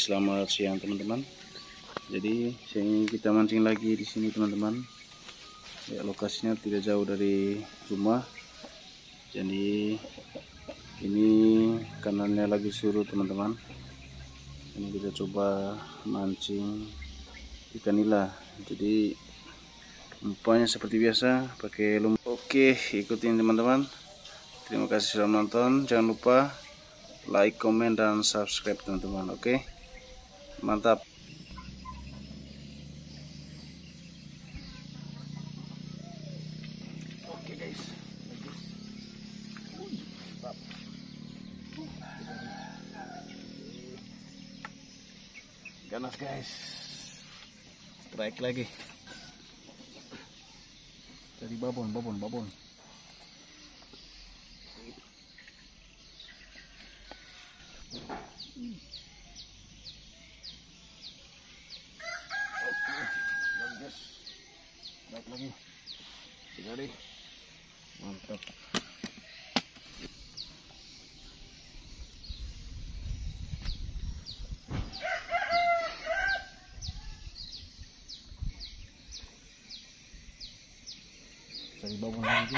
selamat siang teman-teman. Jadi kita mancing lagi di sini teman-teman. Ya, lokasinya tidak jauh dari rumah. Jadi ini kanalnya lagi surut teman-teman. Ini kita coba mancing ikan nila. Jadi umpannya seperti biasa pakai lumba. Oke, ikutin teman-teman. Terima kasih sudah menonton. Jangan lupa like, komen, dan subscribe teman-teman. Oke, mantap. Oke guys, ganas guys, strike lagi dari babon. Baik lagi, sekali, mantap. Cari babon lagi,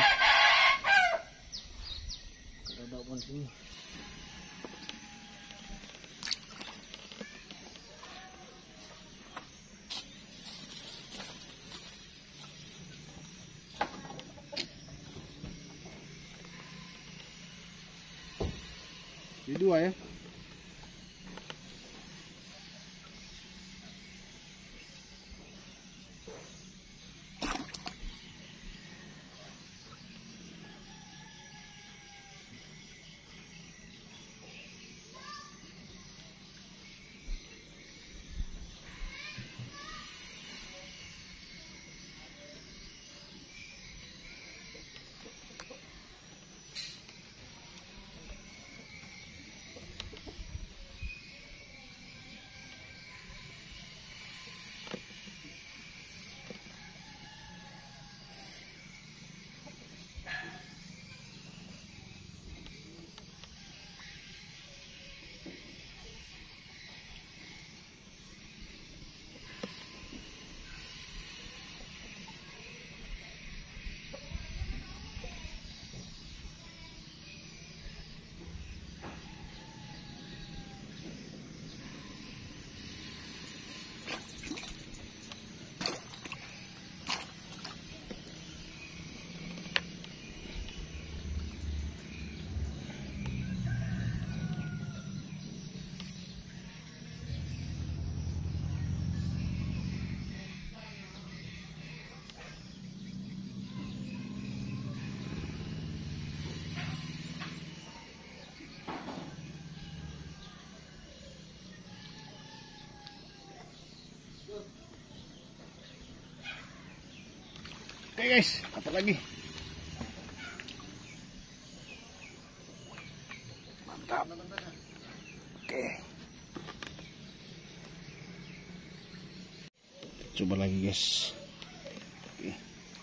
ada babon sini. Ini dua ya. Oke guys, dapat lagi. Mantap. Oke. Coba lagi guys. Oke.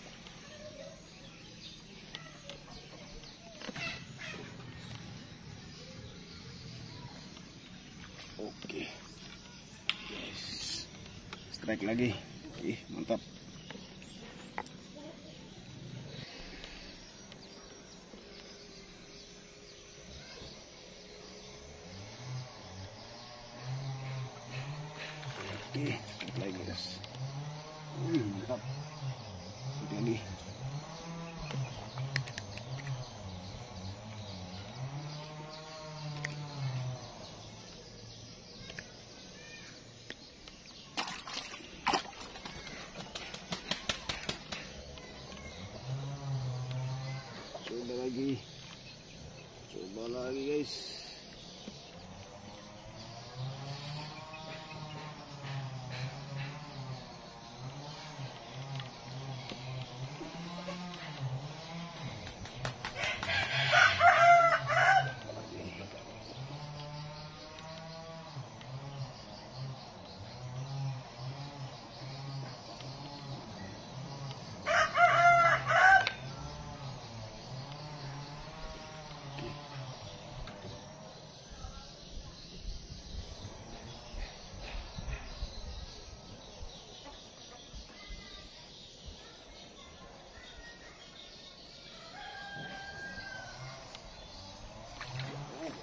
Oke. Yes. Strike lagi. Oke, mantap. Oke, lagi guys. Mantap. Satu lagi. Coba lagi guys.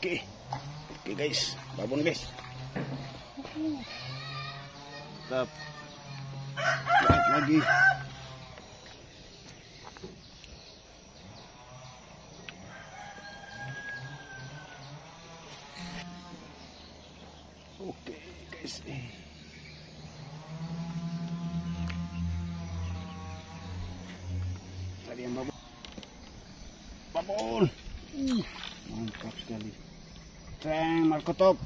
Oke, oke guys, babon guys. Tetap lagi. Oke guys, tadi yang babon. Babon. Mantap sekali. Ceng, Marco top.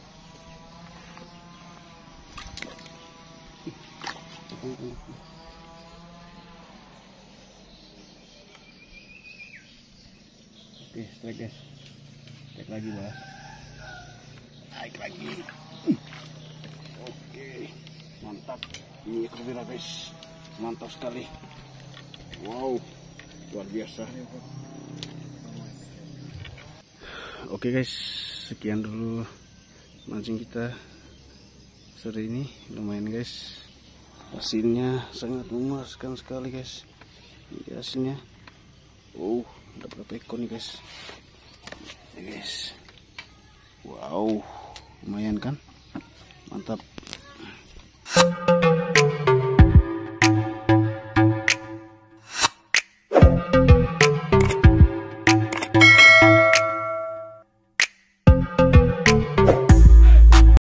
Oke, strike guys. Strike lagi bah. Naik lagi. Oke, mantap. Ini kerbira guys. Mantap sekali. Wow, luar biasa. Oke guys, sekian dulu mancing kita sore ini. Lumayan guys, hasilnya sangat memuaskan sekali guys. Ini hasilnya. Oh, udah berapa ekor nih guys. Ini guys, wow, lumayan kan, mantap.